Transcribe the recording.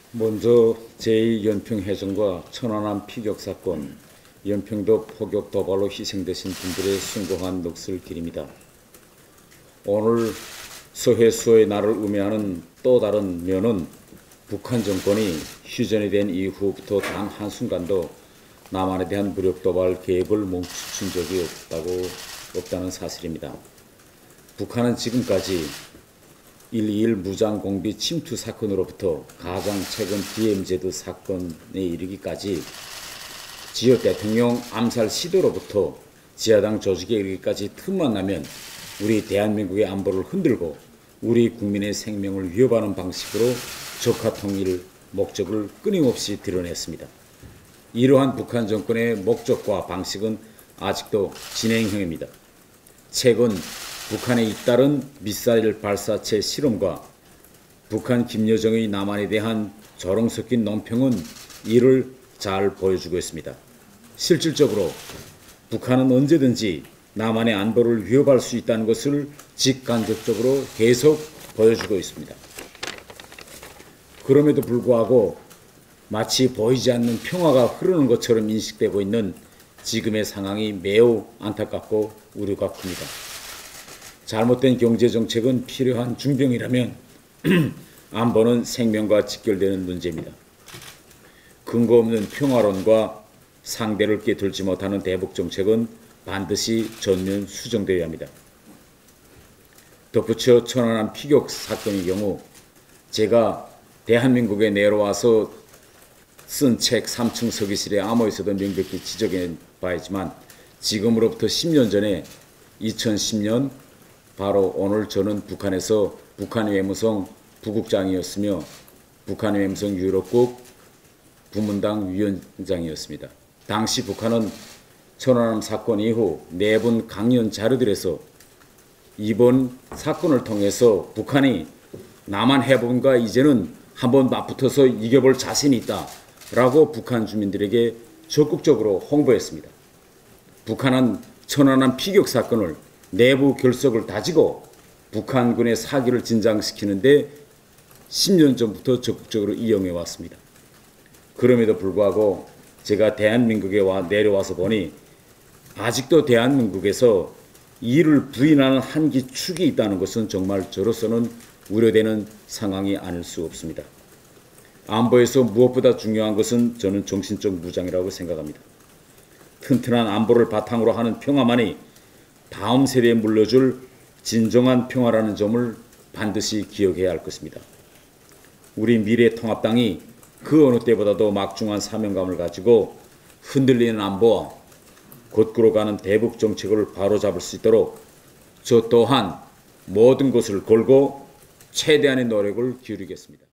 먼저 제2연평해전과 천안함 피격 사건, 연평도 포격 도발로 희생되신 분들의 숭고한 넋을 기립니다. 오늘 서해수의 날을 의미하는 또 다른 면은 북한 정권이 휴전이 된 이후부터 단 한순간도 남한에 대한 무력 도발 계획을 멈춘 적이 없다는 사실입니다. 북한은 지금까지 1.21 무장공비 침투 사건으로부터 가장 최근 DMZ 사건에 이르기까지 지역 대통령 암살 시도로부터 지하당 조직에 이르기까지 틈만 나면 우리 대한민국의 안보를 흔들고 우리 국민의 생명을 위협하는 방식으로 적화 통일 목적을 끊임없이 드러냈습니다. 이러한 북한 정권의 목적과 방식은 아직도 진행형입니다. 최근 북한의 잇따른 미사일 발사체 실험과 북한 김여정의 남한에 대한 조롱 섞인 논평은 이를 잘 보여주고 있습니다. 실질적으로 북한은 언제든지 남한의 안보를 위협할 수 있다는 것을 직간접적으로 계속 보여주고 있습니다. 그럼에도 불구하고 마치 보이지 않는 평화가 흐르는 것처럼 인식되고 있는 지금의 상황이 매우 안타깝고 우려가 큽니다. 잘못된 경제정책은 필요한 중병이라면 안보는 생명과 직결되는 문제입니다. 근거 없는 평화론과 상대를 깨뚫지 못하는 대북정책은 반드시 전면 수정되어야 합니다. 덧붙여 천안함 피격 사건의 경우 제가 대한민국에 내려와서 쓴 책 3층 서기실의 암호에서도 명백히 지적해 봐야지만 지금으로부터 10년 전에 2010년 바로 오늘 저는 북한에서 북한외무성 부국장이었으며 북한외무성 유럽국 부문당 위원장이었습니다. 당시 북한은 천안함 사건 이후 내분 강연 자료들에서 이번 사건을 통해서 북한이 남한 해법과 이제는 한번 맞붙어서 이겨볼 자신이 있다라고 북한 주민들에게 적극적으로 홍보했습니다. 북한은 천안함 피격 사건을 내부 결석을 다지고 북한군의 사기를 진정시키는데 10년 전부터 적극적으로 이용해 왔습니다. 그럼에도 불구하고 제가 대한민국에 내려와서 보니 아직도 대한민국에서 이를 부인하는 한기 축이 있다는 것은 정말 저로서는 우려되는 상황이 아닐 수 없습니다. 안보에서 무엇보다 중요한 것은 저는 정신적 무장이라고 생각합니다. 튼튼한 안보를 바탕으로 하는 평화만이 다음 세대에 물려줄 진정한 평화라는 점을 반드시 기억해야 할 것입니다. 우리 미래통합당이 그 어느 때보다도 막중한 사명감을 가지고 흔들리는 안보와 곧구로 가는 대북 정책을 바로잡을 수 있도록 저 또한 모든 것을 걸고 최대한의 노력을 기울이겠습니다.